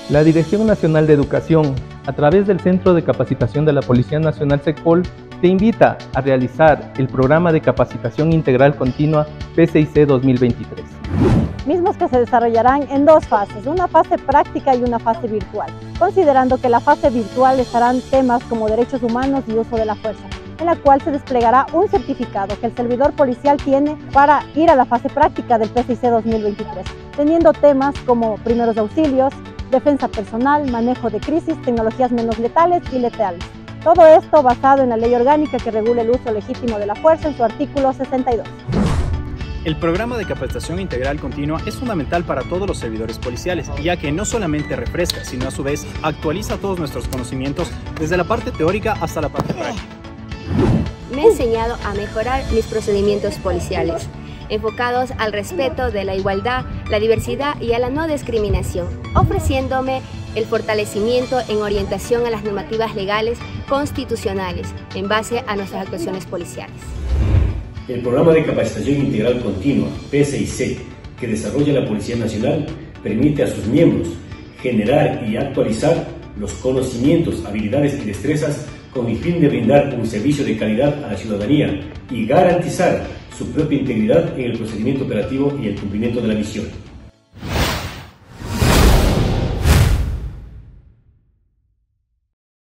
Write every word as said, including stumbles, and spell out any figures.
La Dirección Nacional de Educación, a través del Centro de Capacitación de la Policía Nacional SECPOL, te invita a realizar el programa de capacitación integral continua P C I C dos mil veintitrés. Mismos que se desarrollarán en dos fases, una fase práctica y una fase virtual, considerando que la fase virtual estarán temas como derechos humanos y uso de la fuerza, en la cual se desplegará un certificado que el servidor policial tiene para ir a la fase práctica del P C I C dos mil veintitrés, teniendo temas como primeros auxilios, defensa personal, manejo de crisis, tecnologías menos letales y letales. Todo esto basado en la ley orgánica que regula el uso legítimo de la fuerza en su artículo sesenta y dos. El programa de capacitación integral continua es fundamental para todos los servidores policiales, ya que no solamente refresca, sino a su vez actualiza todos nuestros conocimientos desde la parte teórica hasta la parte práctica. Me ha enseñado a mejorar mis procedimientos policiales, enfocados al respeto de la igualdad, la diversidad y a la no discriminación, ofreciéndome el fortalecimiento en orientación a las normativas legales constitucionales en base a nuestras actuaciones policiales. El programa de capacitación integral continua, P C I C, que desarrolla la Policía Nacional, permite a sus miembros generar y actualizar los conocimientos, habilidades y destrezas con el fin de brindar un servicio de calidad a la ciudadanía y garantizar su propia integridad en el procedimiento operativo y el cumplimiento de la misión.